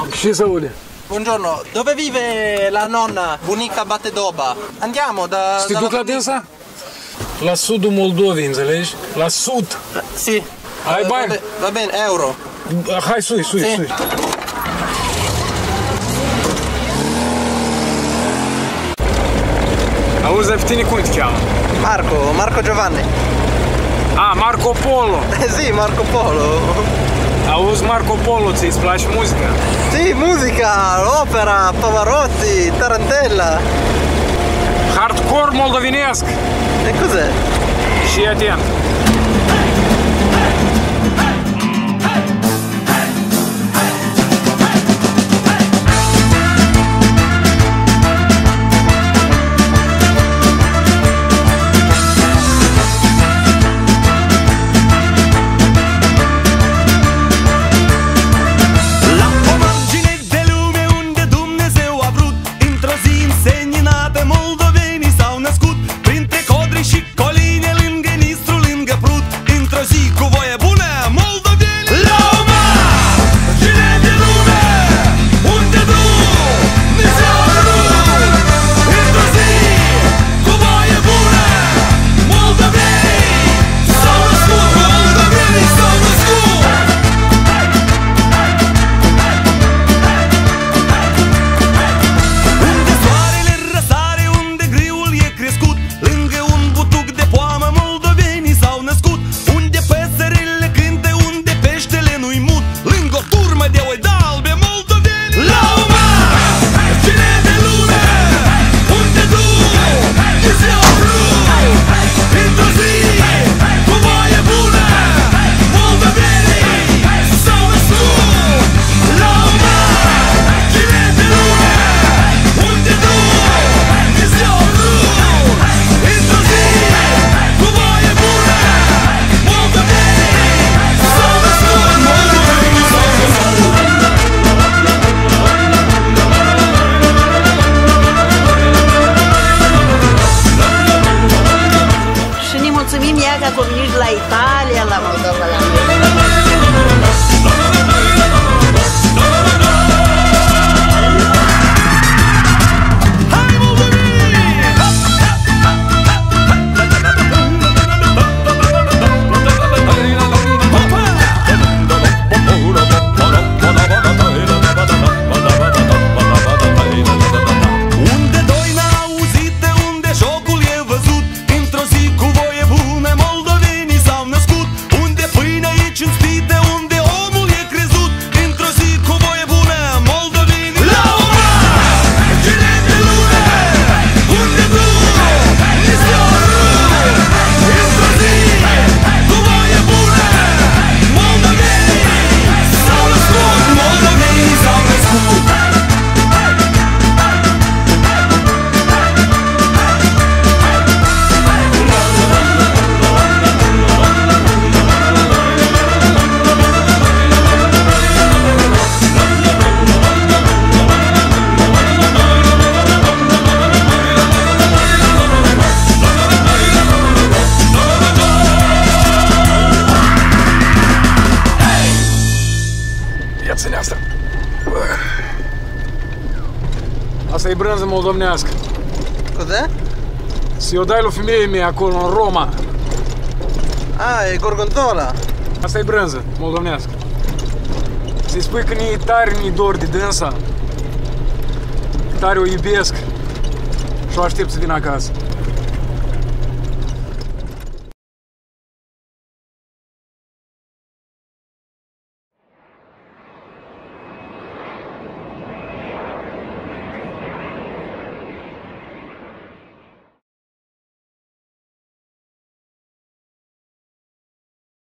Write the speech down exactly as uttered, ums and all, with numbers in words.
Ci Sauli. Buongiorno, dove vive la nonna, bunica Batedoba? Andiamo da... Să te duc la dânsa? La sudul Moldovei, înțelegi? La sud. Sì. Ai bani? Va, va bene, euro. Hai, sui, sui, Sì. sui. Auzi, dar pe tine cum te cheamă? Marco, Marco Giovanni. Ah, Marco Polo. Sì, Marco Polo. Auzi, Marco Polo, ți-ți place muzica? Sì, musica, opera, Pavarotti, Tarantella. Hardcore moldovenesc. E cos'è? Și atent. La Italia, la Moldova, la Asta. Asta e brânză moldovenească. Cos'è? Se o dai la femeie mea acolo în Roma. Ah, e gorgonzola. Asta e brânză moldovenească. Să-i spui că ni tare ni dor de dânsa. Tare o iubesc și o aștept să vină acasă.